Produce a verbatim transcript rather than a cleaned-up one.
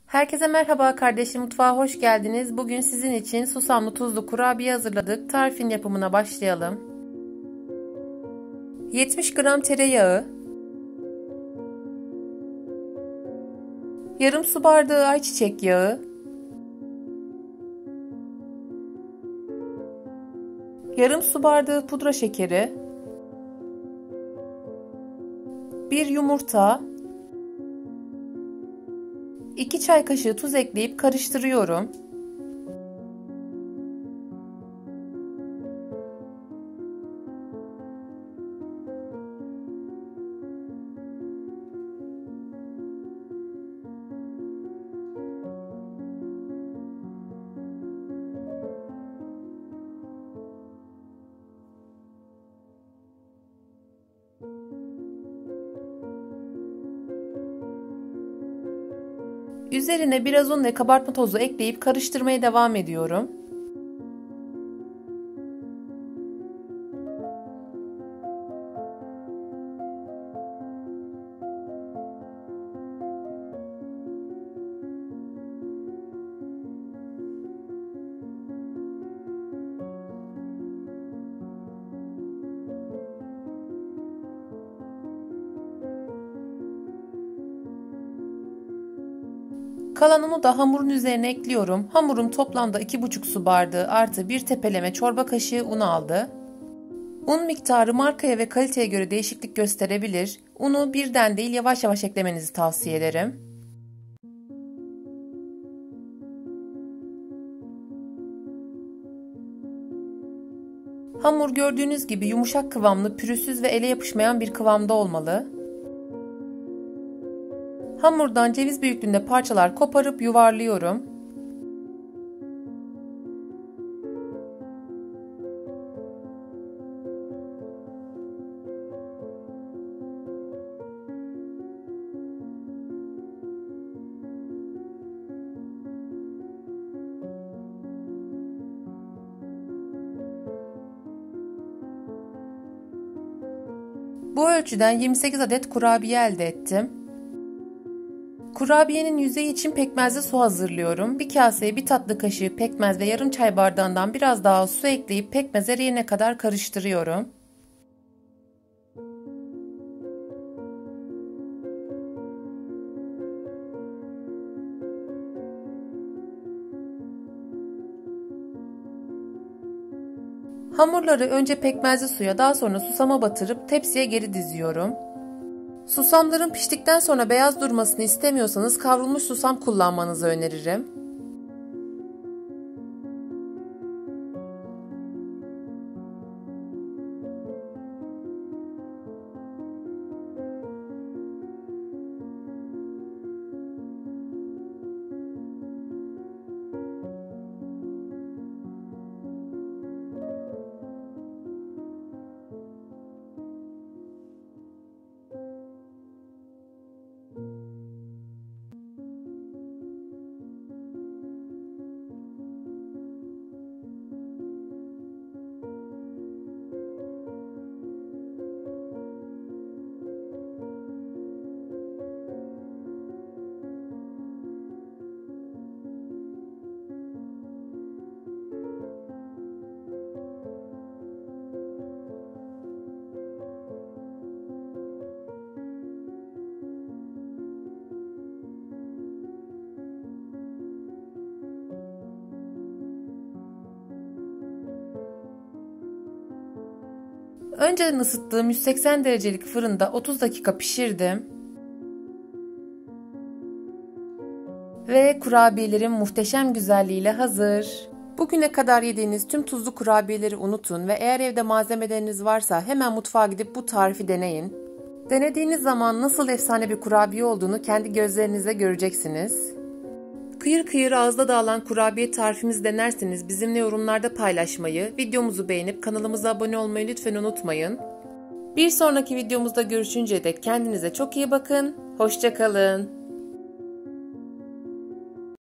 Herkese merhaba, kardeşim mutfağa hoş geldiniz. Bugün sizin için susamlı tuzlu kurabiye hazırladık. Tarifin yapımına başlayalım. yetmiş gram tereyağı, yarım su bardağı ayçiçek yağı, yarım su bardağı pudra şekeri, bir yumurta, iki çay kaşığı tuz ekleyip karıştırıyorum. Üzerine biraz un ve kabartma tozu ekleyip karıştırmaya devam ediyorum. Kalan unu da hamurun üzerine ekliyorum. Hamurum toplamda iki buçuk su bardağı artı bir tepeleme çorba kaşığı un aldı. Un miktarı markaya ve kaliteye göre değişiklik gösterebilir. Unu birden değil yavaş yavaş eklemenizi tavsiye ederim. Hamur gördüğünüz gibi yumuşak kıvamlı, pürüzsüz ve ele yapışmayan bir kıvamda olmalı. Hamurdan ceviz büyüklüğünde parçalar koparıp yuvarlıyorum. Bu ölçüden yirmi sekiz adet kurabiye elde ettim. Kurabiyenin yüzeyi için pekmezli su hazırlıyorum. Bir kaseye bir tatlı kaşığı pekmez ve yarım çay bardağından biraz daha su ekleyip pekmez eriyene kadar karıştırıyorum. Hamurları önce pekmezli suya, daha sonra susama batırıp tepsiye geri diziyorum. Susamların piştikten sonra beyaz durmasını istemiyorsanız kavrulmuş susam kullanmanızı öneririm. Önceden ısıttığım yüz seksen derecelik fırında otuz dakika pişirdim. Ve kurabiyelerim muhteşem güzelliğiyle hazır. Bugüne kadar yediğiniz tüm tuzlu kurabiyeleri unutun ve eğer evde malzemeleriniz varsa hemen mutfağa gidip bu tarifi deneyin. Denediğiniz zaman nasıl efsane bir kurabiye olduğunu kendi gözlerinizle göreceksiniz. Kıyır kıyır ağızda dağılan kurabiye tarifimizi denerseniz bizimle yorumlarda paylaşmayı, videomuzu beğenip kanalımıza abone olmayı lütfen unutmayın. Bir sonraki videomuzda görüşünceye dek kendinize çok iyi bakın, hoşça kalın.